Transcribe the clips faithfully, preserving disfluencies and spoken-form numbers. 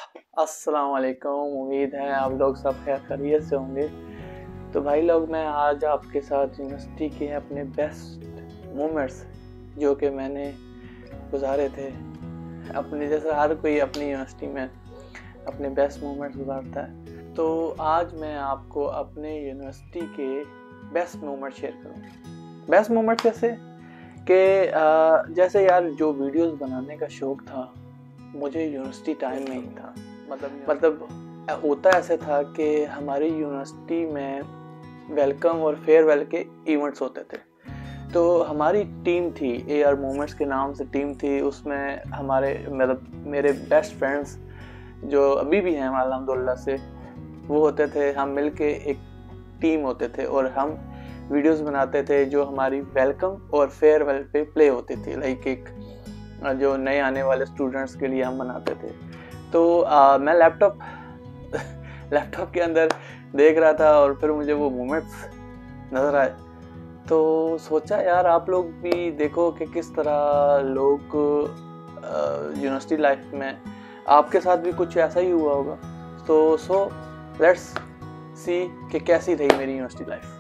अस्सलाम वालेकुम। उम्मीद है आप लोग सब खैर खैरियत से होंगे। तो भाई लोग, मैं आज आपके साथ यूनिवर्सिटी के अपने बेस्ट मोमेंट्स जो कि मैंने गुजारे थे, अपने जैसे हर कोई अपनी यूनिवर्सिटी में अपने बेस्ट मोमेंट्स गुजारता है, तो आज मैं आपको अपने यूनिवर्सिटी के बेस्ट मोमेंट शेयर करूँगा। बेस्ट मोमेंट कैसे कि जैसे यार जो वीडियोस बनाने का शौक़ था मुझे यूनिवर्सिटी टाइम में ही था। मतलब मतलब होता ऐसे था कि हमारी यूनिवर्सिटी में वेलकम और फेयरवेल के इवेंट्स होते थे, तो हमारी टीम थी, ए आर मोमेंट्स के नाम से टीम थी। उसमें हमारे मतलब मेरे बेस्ट फ्रेंड्स जो अभी भी हैं अल्हम्दुलिल्लाह से, वो होते थे। हम मिलके एक टीम होते थे और हम वीडियोस बनाते थे जो हमारी वेलकम और फेयरवेल पे प्ले होती थी। लाइक एक जो नए आने वाले स्टूडेंट्स के लिए हम बनाते थे। तो आ, मैं लैपटॉप लैपटॉप के अंदर देख रहा था और फिर मुझे वो मोमेंट्स नज़र आए, तो सोचा यार आप लोग भी देखो कि किस तरह लोग यूनिवर्सिटी लाइफ में आपके साथ भी कुछ ऐसा ही हुआ होगा। तो सो लेट्स सी कि कैसी रही मेरी यूनिवर्सिटी लाइफ।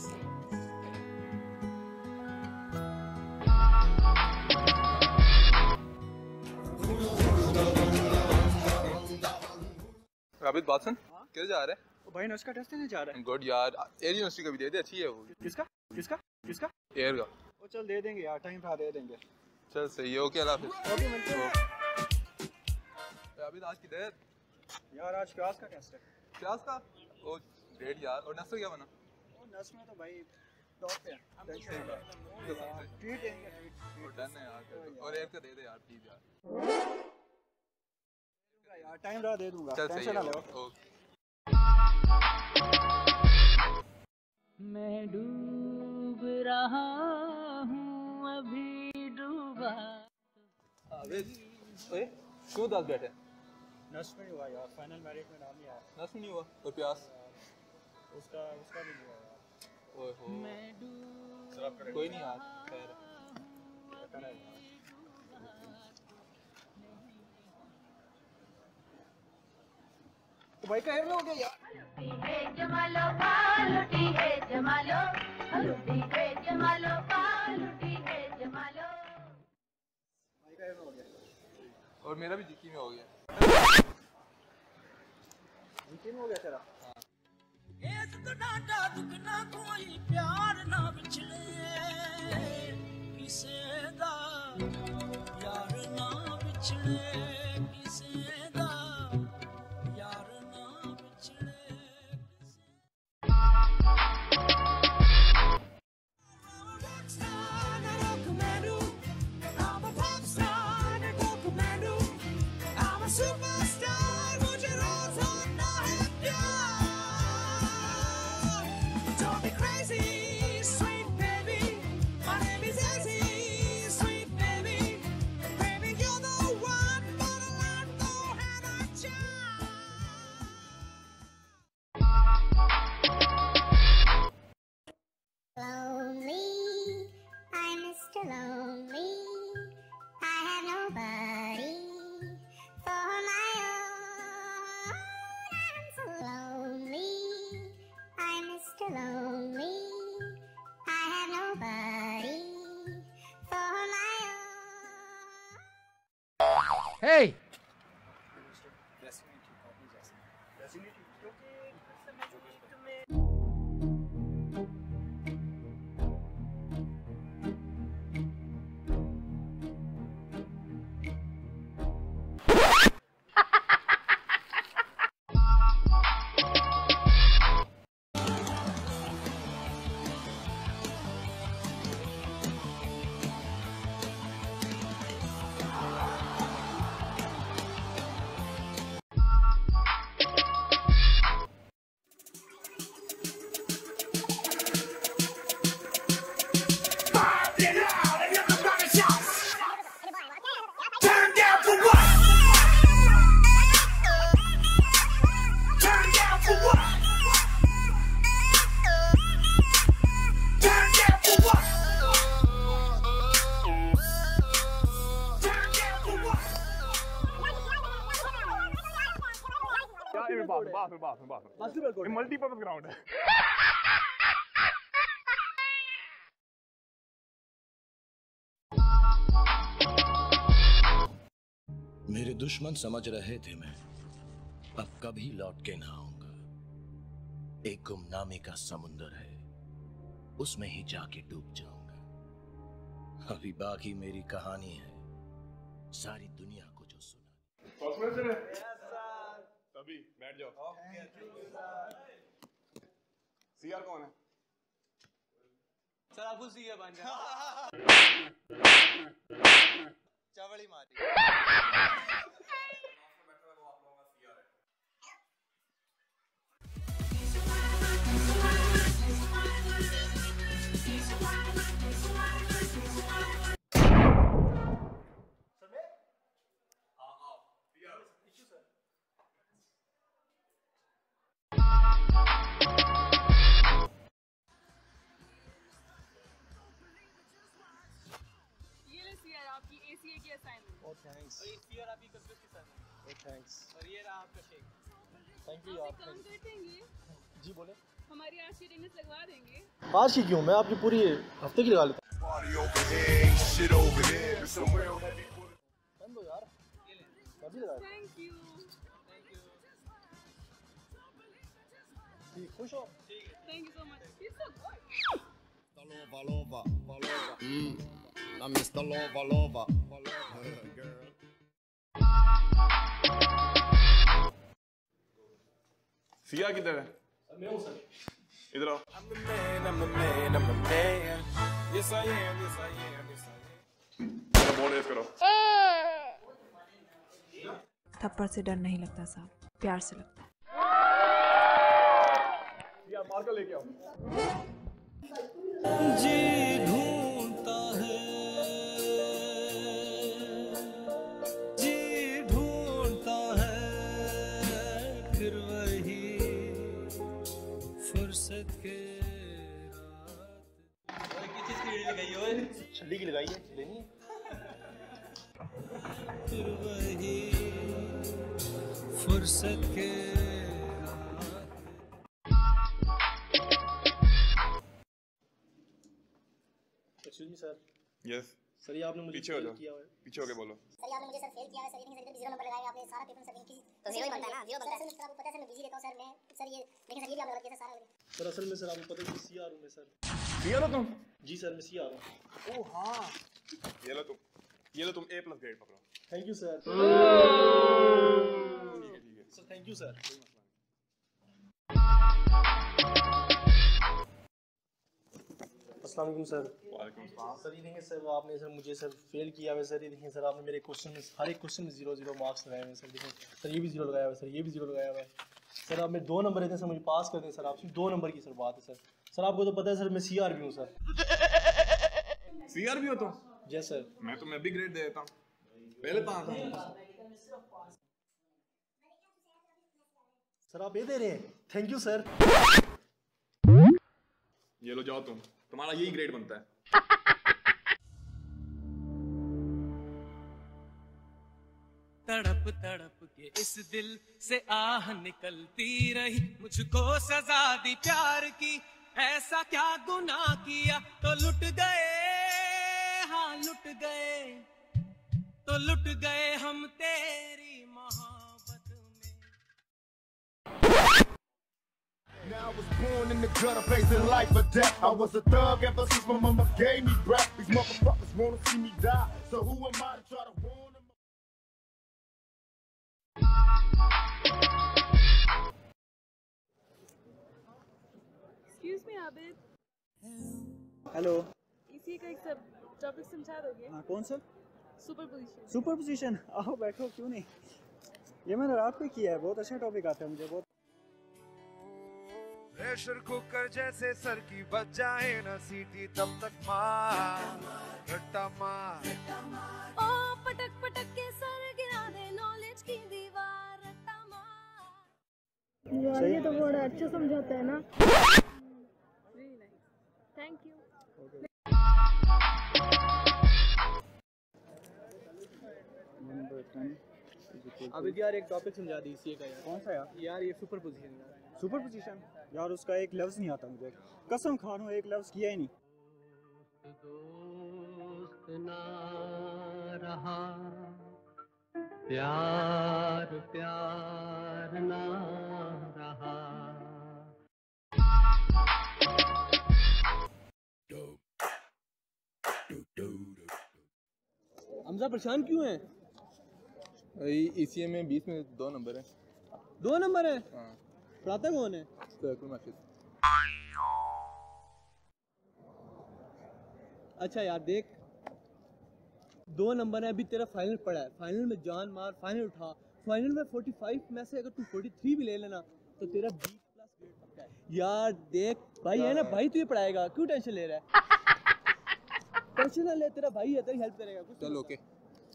राबित बात सुन, किधर जा रहे हैं? भाई नर्स का टेस्ट देने जा रहा है। गुड यार, एयर यूनिवर्सिटी का भी दे दे, अच्छी है वो। किसका किसका किसका? एयर का। वो चल दे देंगे यार, टाइम था दे देंगे। चल सही है, ओके अल्लाह हाफिज़। ओके मिलते हैं। राबित आज किधर? यार आज क्लास का टेस्ट है। क्लास का? ओ ग्रेट यार। और नर्स क्या बना? वो नर्स में तो भाई टॉप पे है। टेंशन है। ट्रीट देंगे, ट्रीट। डन है यार। और एयर का दे दे यार प्लीज यार। यार टाइम रहा दे दूंगा, टेंशन ना लो। ओके। मैं डूब रहा हूँ अभी डूबा। अबे ओए क्यों दास बैठे? नर्स में नहीं हुआ यार, फाइनल मेरिट में नाम नहीं आया। नर्स में नहीं हुआ? और प्यास उसका उसका भी नहीं हुआ यार। ओए हो, मैं डूब कोई नहीं यार, खैर पता नहीं यार। तो भाई का हो गया यार। जमालो पालुटी है जमालो, लुटी है जमालो पालुटी है जमालो। भाई का हो गया। और मेरा भी जीकी में हो गया। जीकी में हो गया तेरा? एक तो डांटा दुख ना कोई प्यार ना बिछड़े, किसे दा यार ना बिछड़े, किसे दा यार ना बिछड़े। Lonely, I'm Mister Lonely. I have nobody for my own. I'm so lonely, I'm Mister Lonely. I have nobody for my own. Hey! में बात बात में बात में बात बास्केटबॉल कोर्ट ये मल्टीपर्पज ग्राउंड है। मेरे दुश्मन समझ रहे थे मैं अब कभी लौट के ना आऊंगा। एक गुमनामी का समुंदर है, उसमें ही जाके डूब जाऊंगा। अभी बाकी मेरी कहानी है सारी दुनिया को जो सुना। तभी बैठ जाओ। सीआर कौन है? सर आपको सीए बन जा। चावड़ी मारी। आपकी एसीए की असाइनमेंट। ओह थैंक्स। और इस ईयर आपकी कंप्यूटर की असाइनमेंट। ओह थैंक्स। और ये रहा आपका शेक। थैंक यू आप एक काम करते हैं ये जी बोले। हमारी आज की अटेंडेंस लगवा देंगे। आज की क्यों, मैं आपकी पूरी हफ्ते की लगा लेता हूँ। यार मैं भी लगा। Thank you. Thank you. ठीक, खुश हो? ठीक है। Thank you so much. It's so good. Lova, lova, lova. Mm. I miss the lova, lova, lova, girl. Siya किधर है? मैं हूँ सर। इधर आओ। I'm the man, I'm the man, I'm the man. Yes I am, yes I am, yes I am. मेरा board race करो। थप्पड़ से डर नहीं लगता साहब, प्यार से लगता है। सिया मार्कर लेके आओ। जी ढूंढता है, जी ढूंढता है, फिर वही फुर्सत के रात। किस चीज की लगाई हो? छल्ली की लगाई है, लेनी है। फिर वही फुर्सत के excuse me sir. Yes sir ये आपने मुझे पीछे हो फेल जाओ। किया है। पीछे होके बोलो। सर ये आपने मुझे सर फेल किया है सर, इतनी सर जीरो नंबर लगाए आपने, सारा पेपर सर इनकी तो जीरो ही बनता है ना, जीरो बनता है सर। आपको पता है सर मैं बिजी रहता हूं सर, मैं सर ये लेकिन सर ये भी आपने गलत किया सर सारा। सर असल में सर आपको पता है कि सीआर हूं मैं सर। सीआर हो तुम? जी सर मैं सीआर हूं। ओह हाँ, ये लो तुम, ये लो तुम ए प्लस ग्रेड पकड़ो। Thank you sir. ठीक है ठीक है सर थैंक यू सर। अस्सलाम वालेकुम सर। वालेकुम सलाम। सर ये देखिए सर आपने सर मुझे सर फेल किया है सर। ये देखिए सर आपने मेरे क्वेश्चन में हर एक क्वेश्चन में जीरो जीरो मार्क्स लगाए हैं सर। देखिए सर ये भी जीरो लगाया हुआ है सर, ये भी जीरो लगाया हुआ है सर। आप मेरे दो नंबर रहते हैं सर, मुझे पास कर दें सर। आप सिर्फ दो नंबर की सर बात है सर। सर आपको तो पता है सर मैं सीआर भी हूँ सर। सीआर भी हो तुम? जय सर। मैं तो मैं भी ग्रेड दे देता हूँ, पहले कहाँ था? सर आप ये दे रहे हैं? Thank you sir. ये लो जाओ तुम, तुम्हारा यही ग्रेड बनता है। तड़प तड़प के इस दिल से आह निकलती रही, मुझको सजा दी प्यार की, ऐसा क्या गुनाह किया तो लुट गए, हाँ लुट गए, तो लुट गए हम तेरी मोहब्बत में। Now I was born in the gutter, facing life or death. I was a thug ever since my mama gave me breath. These motherfuckers wanna see me die, so who am I to try to warn them? Excuse me Abid. Hello. इसी का एक सब topic समझा दोगे? हाँ कौन सा? Super position. Super position, आओ बैठो, क्यों नहीं। ये मैंने रात को किया है, बहुत अच्छा टॉपिक आता है मुझे बहुत। प्रेशर कुकर जैसे सर की बच जाए ना सीटी, तब तक मार रट्टा मार। ओ पटक पटक के सर गिरा दे, नॉलेज की दीवार रट्टा मार। यार ये तो बड़ा अच्छा समझाता है ना। Very nice, thank you. Number ten is अब यार एक टॉपिक समझा दी सीए का यार। कौन सा यार? यार ये सुपर पोजीशन यार। सुपर पोजीशन यार, उसका एक लफ्ज़ नहीं आता मुझे, कसम खा रहा हूँ एक लफ्ज़ किया ही नहीं। दोस्त ना रहा, प्यार प्यार ना रहा। हमजा परेशान क्यों है? ईसीए में बीस में दो नंबर है। दो नंबर है? हाँ। पढ़ाता कौन है? अच्छा यार देख, दो नंबर है, अभी तेरा फाइनल पड़ा है, फाइनल में जान मार, फाइनल उठा। फाइनल में पैंतालीस में से अगर तू तैंतालीस भी ले लेना तो तेरा बीस प्लस ग्रेड पक्का है। यार देख भाई है ना, भाई तू ये पढ़ाएगा, क्यों टेंशन ले रहा है? टेंशन ना ले, तेरा भाई है, तेरी हेल्प करेगा। कुछ चल ओके।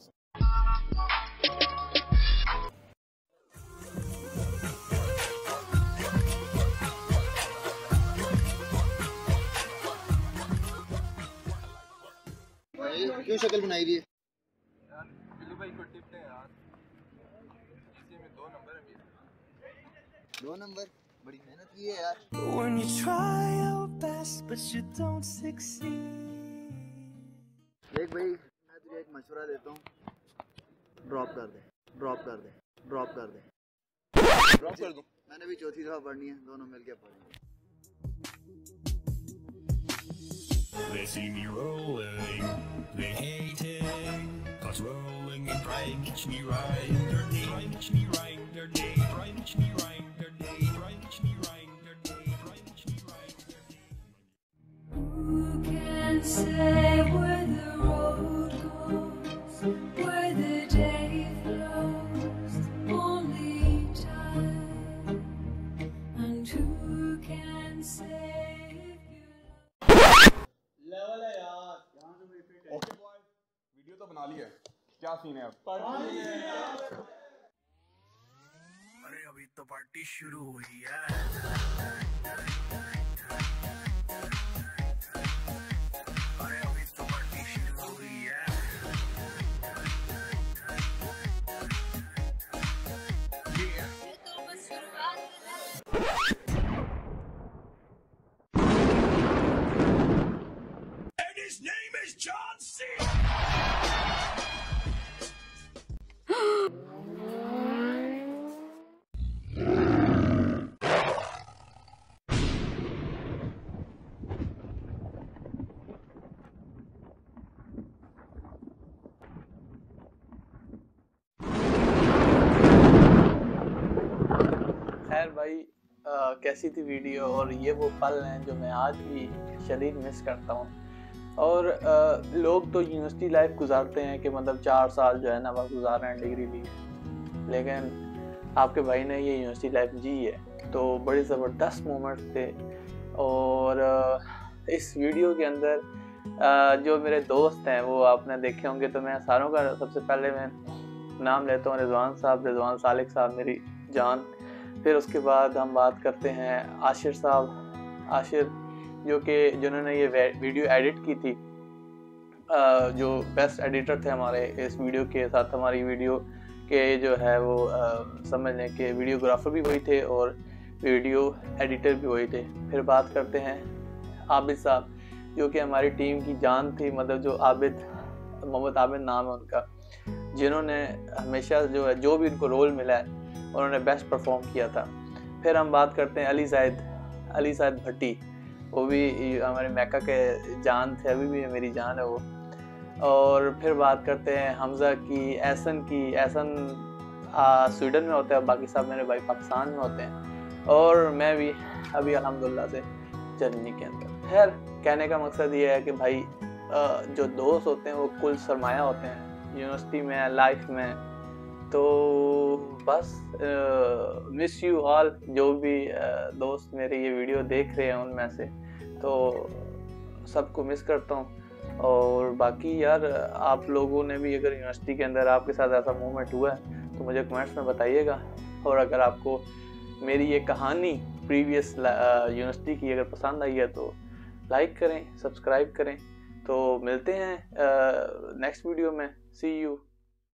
क्यों शक्ल बनाई हुई है? यार बिल्लू भाई को टिप दे यार, ईसीए में दो नंबर है। दो नंबर बड़ी मेहनत की है यार। When you try your best but you don't succeed. देख भाई, मैं तुझे एक मशवरा देता हूँ, ड्रॉप कर दे, ड्रॉप कर दे, ड्रॉप कर दे। ड्रॉप कर दूँ? मैंने भी चौथी दफा पढ़नी है, दोनों मिलके पढ़ेंगे। They see me rolling, they hating, cause rolling and crying gets me right, their day, crying gets me right, their day, crying gets me right, their day, crying gets me right, their day, crying gets me right, their day. Who can say where the road goes, where the day flows, only time, and who can say level है यार। Okay boy, video तो बना ली है, क्या scene है अब? अरे अभी तो पार्टी शुरू हुई है। अरे अभी तो पार्टी शुरू हुई है। And his name is John C. खैर भाई, आ, कैसी थी वीडियो, और ये वो पल हैं जो मैं आज भी शदीद मिस करता हूँ। और आ, लोग तो यूनिवर्सिटी लाइफ गुजारते हैं कि मतलब चार साल जो है ना वह गुजार रहे हैं डिग्री ली है, लेकिन आपके भाई ने ये यूनिवर्सिटी लाइफ जी है, तो बड़े ज़बरदस्त मोमेंट्स थे। और आ, इस वीडियो के अंदर आ, जो मेरे दोस्त हैं वो आपने देखे होंगे, तो मैं सारों का सबसे पहले मैं नाम लेता हूँ रिजवान साहब, रिजवान सालिक साहब मेरी जान। फिर उसके बाद हम बात करते हैं आशिर साहब, आशिर जो कि जिन्होंने ये वीडियो एडिट की थी, जो बेस्ट एडिटर थे हमारे इस वीडियो के साथ, हमारी वीडियो के जो है वो समझ लें कि वीडियोग्राफर भी वही थे और वीडियो एडिटर भी वही थे। फिर बात करते हैं आबिद साहब जो कि हमारी टीम की जान थी, मतलब जो आबिद, मोहम्मद आबिद नाम है उनका, जिन्होंने हमेशा जो है जो भी उनको रोल मिला है उन्होंने बेस्ट परफॉर्म किया था। फिर हम बात करते हैं अली ज़ाहिद, अली ज़ाहिद भट्टी, वो भी हमारे मैका के जान थे, अभी भी मेरी जान है वो। और फिर बात करते हैं हमज़ा की, एहसन की, एहसन स्वीडन में होता है, बाकी सब मेरे भाई पाकिस्तान में होते हैं, और मैं भी अभी अल्हम्दुलिल्लाह से जर्मनी के अंदर। खैर कहने का मकसद ये है कि भाई जो दोस्त होते हैं वो कुल सरमाया होते हैं यूनिवर्सिटी में, लाइफ में। तो बस मिस यू ऑल, जो भी uh, दोस्त मेरे ये वीडियो देख रहे हैं उनमें से, तो सबको मिस करता हूँ। और बाकी यार आप लोगों ने भी अगर यूनिवर्सिटी के अंदर आपके साथ ऐसा मूवमेंट हुआ है तो मुझे कमेंट्स में बताइएगा। और अगर आपको मेरी ये कहानी प्रीवियस यूनिवर्सिटी की अगर पसंद आई है तो लाइक करें, सब्सक्राइब करें। तो मिलते हैं नेक्स्ट वीडियो में, सी यू।